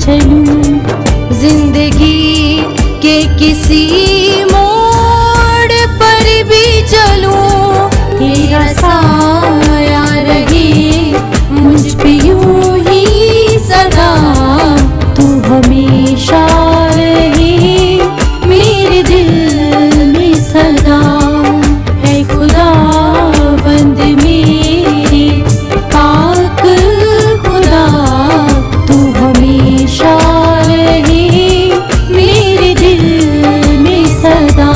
चलूं, जिंदगी के किसी मोड़ पर भी चलूं, तेरा साया रहे मुझ पे यूं ही सदा, तू हमेशा रहे मेरे दिल में सदा। है खुदा बंद मेरे पाक खुदा, तू हमेशा रहे मेरे दिल में सदा।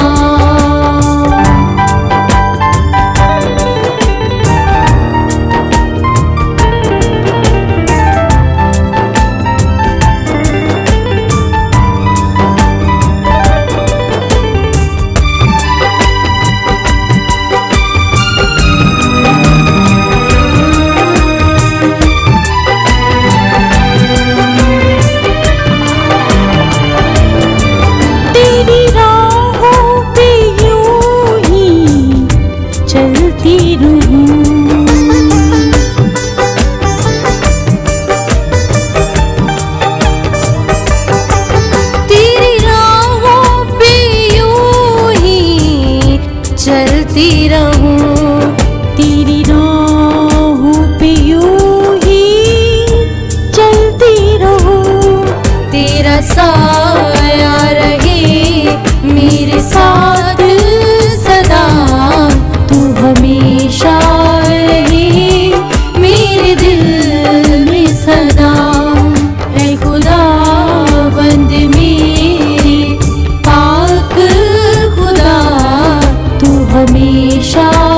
चलती रहूं, तेरी राहों पे यूं ही चलती रहूं, तेरा साया रहे मेरे साथ सदा, तू हमेशा रहे मेरे दिल में सदा। है खुदा बंद मेरे पाक खुदा, तू हमेशा